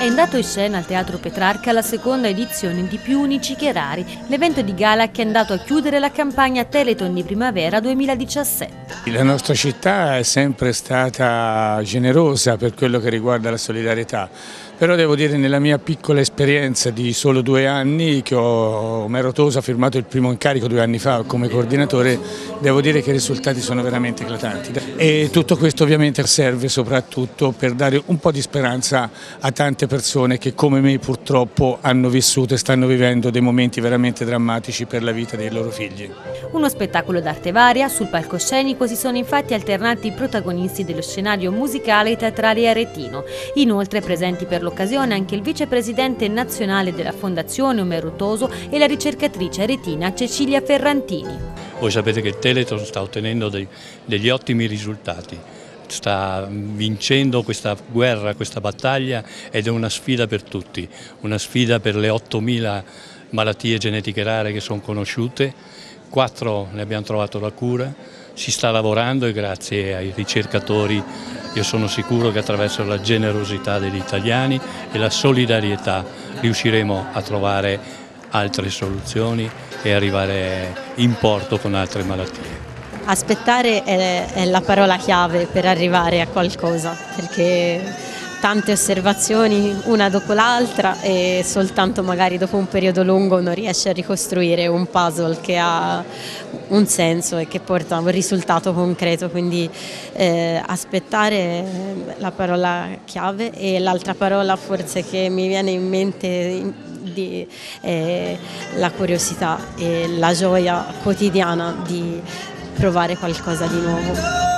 È andato in scena al Teatro Petrarca la seconda edizione di Più unici che rari, l'evento di gala che è andato a chiudere la campagna Telethon di primavera 2017. La nostra città è sempre stata generosa per quello che riguarda la solidarietà, però devo dire nella mia piccola esperienza di solo 2 anni, che Omero Tosa ha firmato il primo incarico 2 anni fa come coordinatore, devo dire che i risultati sono veramente eclatanti. E tutto questo ovviamente serve soprattutto per dare un po' di speranza a tante persone che come me purtroppo hanno vissuto e stanno vivendo dei momenti veramente drammatici per la vita dei loro figli. Uno spettacolo d'arte varia, sul palcoscenico si sono infatti alternati i protagonisti dello scenario musicale e teatrale aretino. Inoltre presenti per l'occasione anche il vicepresidente nazionale della Fondazione Omero Toso e la ricercatrice aretina Cecilia Ferrantini. Voi sapete che il Telethon sta ottenendo degli ottimi risultati. Sta vincendo questa guerra, questa battaglia, ed è una sfida per tutti, una sfida per le 8.000 malattie genetiche rare che sono conosciute, 4 ne abbiamo trovato la cura, si sta lavorando e grazie ai ricercatori io sono sicuro che attraverso la generosità degli italiani e la solidarietà riusciremo a trovare altre soluzioni e arrivare in porto con altre malattie. Aspettare è la parola chiave per arrivare a qualcosa, perché tante osservazioni una dopo l'altra e soltanto magari dopo un periodo lungo uno riesce a ricostruire un puzzle che ha un senso e che porta a un risultato concreto, quindi aspettare è la parola chiave. E l'altra parola forse che mi viene in mente la curiosità e la gioia quotidiana di provare qualcosa di nuovo.